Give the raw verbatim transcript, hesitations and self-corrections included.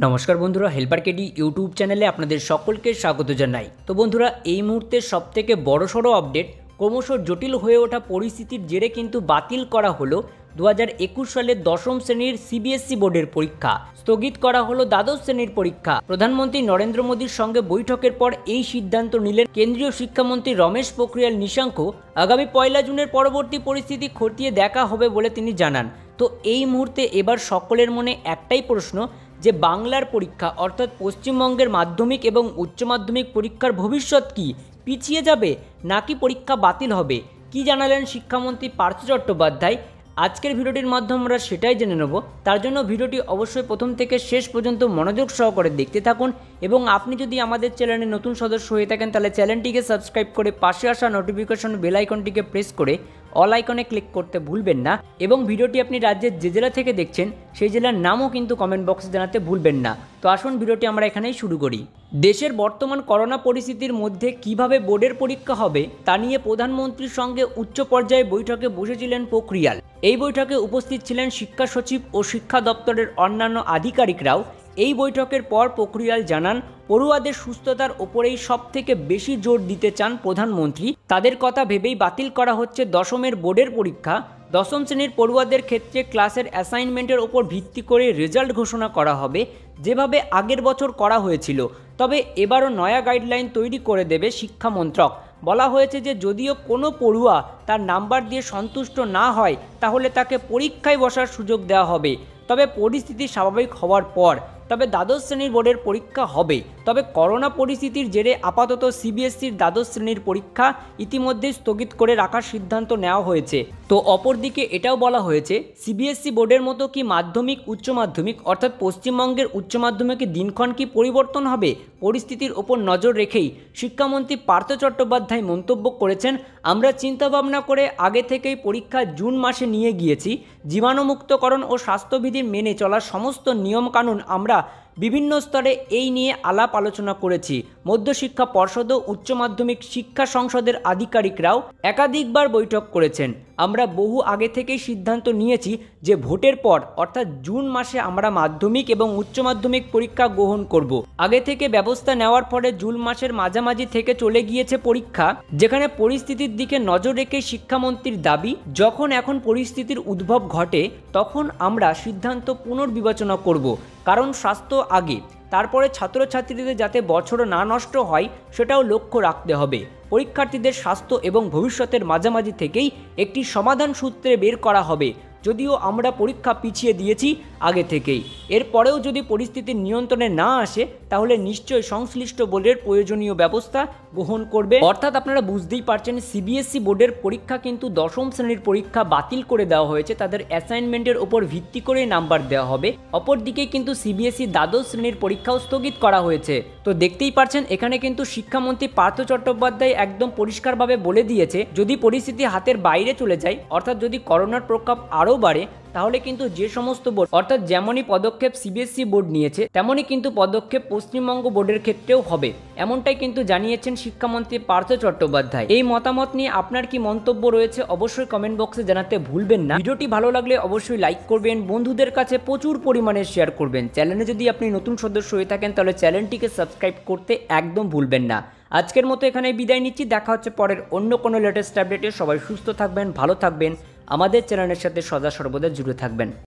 নমস্কার বন্ধুরা, helper KD YouTube চ্যানেলে আপনাদের সকলকে স্বাগত জানাই। তো বন্ধুরা, এই মুহূর্তে সবথেকে বড়সড় আপডেট, ক্রমশ জটিল হয়ে ওঠা পরিস্থিতির জেরে কিন্তু বাতিল করা হলো দু হাজার একুশ সালের দশম শ্রেণীর সিবিএসই বোর্ডের পরীক্ষা। স্থগিত করা হলো দ্বাদশ শ্রেণীর পরীক্ষা। প্রধানমন্ত্রী নরেন্দ্র মোদীর সঙ্গে বৈঠকের পর এই সিদ্ধান্ত নিলেন কেন্দ্রীয় শিক্ষামন্ত্রী রমেশ পোখরিয়াল নিশাঙ্ক। আগামী পয়লা জুনের পরবর্তী পরিস্থিতি খতিয়ে দেখা হবে বলে তিনি জানান। তো এই মুহূর্তে এবার সকলের মনে একটাই প্রশ্ন, যে বাংলার পরীক্ষা অর্থাৎ পশ্চিমবঙ্গের মাধ্যমিক এবং উচ্চ মাধ্যমিক পরীক্ষার ভবিষ্যৎ কি পিছিয়ে যাবে নাকি পরীক্ষা বাতিল হবে? কি জানালেন শিক্ষামন্ত্রী পার্থ চট্টোপাধ্যায়? আজকের ভিডিওটির মাধ্যমে আমরা সেটাই জেনে নেব। তার জন্য ভিডিওটি অবশ্যই প্রথম থেকে শেষ পর্যন্ত মনোযোগ সহকারে দেখতে থাকুন, এবং আপনি যদি আমাদের চ্যানেলে নতুন সদস্য হয়ে থাকেন তাহলে চ্যানেলটিকে সাবস্ক্রাইব করে পাশে আসা নোটিফিকেশন বেল আইকনটিকে প্রেস করে অল আইকনে ক্লিক করতে ভুলবেন না, এবং ভিডিওটি আপনি রাজ্যের যে জেলা থেকে দেখছেন সেই জেলার নামও কিন্তু কমেন্ট বক্সে জানাতে ভুলবেন না। তো আসুন ভিডিওটি আমরা এখানেই শুরু করি। দেশের বর্তমান করোনা পরিস্থিতির মধ্যে কিভাবে বোর্ডের পরীক্ষা হবে তা নিয়ে প্রধানমন্ত্রীর সঙ্গে উচ্চ পর্যায়ে বৈঠকে বসেছিলেন পোখরিয়াল। এই বৈঠকে উপস্থিত ছিলেন শিক্ষা সচিব ও শিক্ষা দপ্তরের অন্যান্য আধিকারিকরাও। এই বৈঠকের পর পোখরিয়াল জানান, পড়ুয়াদের সুস্থতার ওপরেই সব থেকে বেশি জোর দিতে চান প্রধানমন্ত্রী। তাদের কথা ভেবেই বাতিল করা হচ্ছে দশমের বোর্ডের পরীক্ষা। দশম শ্রেণীর পড়ুয়াদের ক্ষেত্রে ক্লাসের অ্যাসাইনমেন্টের ওপর ভিত্তি করে রেজাল্ট ঘোষণা করা হবে, যেভাবে আগের বছর করা হয়েছিল। তবে এবারও নয়া গাইডলাইন তৈরি করে দেবে শিক্ষা মন্ত্রক। বলা হয়েছে যে যদিও কোনো পড়ুয়া তার নাম্বার দিয়ে সন্তুষ্ট না হয় তাহলে তাকে পরীক্ষায় বসার সুযোগ দেওয়া হবে, তবে পরিস্থিতি স্বাভাবিক হওয়ার পর। তবে দ্বাদশ শ্রেণীর বোর্ডের পরীক্ষা হবে। তবে করোনা পরিস্থিতির জেরে আপাতত সিবিএসসির দ্বাদশ শ্রেণীর পরীক্ষা ইতিমধ্যে স্থগিত করে রাখার সিদ্ধান্ত নেওয়া হয়েছে। তো অপরদিকে এটাও বলা হয়েছে, সিবিএসসি বোর্ডের মতো কি মাধ্যমিক উচ্চ মাধ্যমিক অর্থাৎ পশ্চিমবঙ্গের উচ্চ মাধ্যমিকের দিনক্ষণ কি পরিবর্তন হবে? পরিস্থিতির ওপর নজর রেখেই শিক্ষামন্ত্রী পার্থ চট্টোপাধ্যায় মন্তব্য করেছেন, আমরা চিন্তাভাবনা করে আগে থেকেই পরীক্ষা জুন মাসে নিয়ে গিয়েছি। জীবাণুমুক্তকরণ ও স্বাস্থ্যবিধি মেনে চলার সমস্ত নিয়মকানুন আমরা বিভিন্ন স্তরে এই নিয়ে আলাপ আলোচনা করেছি। মধ্যশিক্ষা পর্ষদ ও উচ্চ মাধ্যমিক শিক্ষা সংসদের আধিকারিকরাও একাধিকবার বৈঠক করেছেন। আমরা বহু আগে থেকেই সিদ্ধান্ত নিয়েছি যে ভোটের পর অর্থাৎ জুন মাসে আমরা মাধ্যমিক এবং উচ্চ মাধ্যমিক পরীক্ষা গ্রহণ করব। আগে থেকে ব্যবস্থা নেওয়ার পরে জুন মাসের মাঝামাঝি থেকে চলে গিয়েছে পরীক্ষা, যেখানে পরিস্থিতির দিকে নজর রেখে শিক্ষামন্ত্রীর দাবি, যখন এখন পরিস্থিতির উদ্ভব ঘটে তখন আমরা সিদ্ধান্ত পুনর্বিবেচনা করব, কারণ স্বাস্থ্য আগে। তারপরে ছাত্রছাত্রীদের যাতে বছর না নষ্ট হয় সেটাও লক্ষ্য রাখতে হবে। পরীক্ষার্থীদের স্বাস্থ্য এবং ভবিষ্যতের মাঝামাঝি থেকেই একটি সমাধান সূত্রে বের করা হবে। যদিও আমরা পরীক্ষা পিছিয়ে দিয়েছি আগে থেকেই, এরপরেও যদি পরিস্থিতি নিয়ন্ত্রণে না আসে তাহলে নিশ্চয়ই সংশ্লিষ্ট বোর্ডের প্রয়োজনীয় ব্যবস্থা গ্রহণ করবে। অর্থাৎ আপনারা বুঝতেই পারছেন, সিবিএসই বোর্ডের পরীক্ষা কিন্তু দশম শ্রেণীর পরীক্ষা বাতিল করে দেওয়া হয়েছে। তাদের অ্যাসাইনমেন্টের ওপর ভিত্তি করে নাম্বার দেওয়া হবে। অপরদিকে কিন্তু সিবিএসই দ্বাদশ শ্রেণীর পরীক্ষাও স্থগিত করা হয়েছে। তো দেখতেই পারছেন, এখানে কিন্তু শিক্ষামন্ত্রী পার্থ চট্টোপাধ্যায় একদম পরিষ্কারভাবে বলে দিয়েছে, যদি পরিস্থিতি হাতের বাইরে চলে যায় অর্থাৎ যদি করোনার প্রকোপ আরও বাড়ে তাহলে কিন্তু যে সমস্ত বোর্ড অর্থাৎ যেমনই পদক্ষেপ সিবিএসই বোর্ড নিয়েছে তেমনই কিন্তু পদক্ষেপ পশ্চিমবঙ্গ বোর্ডের ক্ষেত্রেও হবে, এমনটাই কিন্তু জানিয়েছেন শিক্ষামন্ত্রী পার্থ চট্টোপাধ্যায়। এই মতামত নিয়ে আপনার কি মন্তব্য রয়েছে অবশ্যই কমেন্ট বক্সে জানাতে ভুলবেন না। ভিডিওটি ভালো লাগলে অবশ্যই লাইক করবেন, বন্ধুদের কাছে প্রচুর পরিমাণে শেয়ার করবেন। চ্যানেলে যদি আপনি নতুন সদস্য হয়ে থাকেন তাহলে চ্যানেলটিকে সাবস্ক্রাইব করতে একদম ভুলবেন না। আজকের মতো এখানে বিদায় নিচ্ছি, দেখা হচ্ছে পরের অন্য কোনো লেটেস্ট আপডেটে। সবাই সুস্থ থাকবেন, ভালো থাকবেন, আমাদের চ্যানেলের সাথে সদা সর্বদা জুড়ে থাকবেন।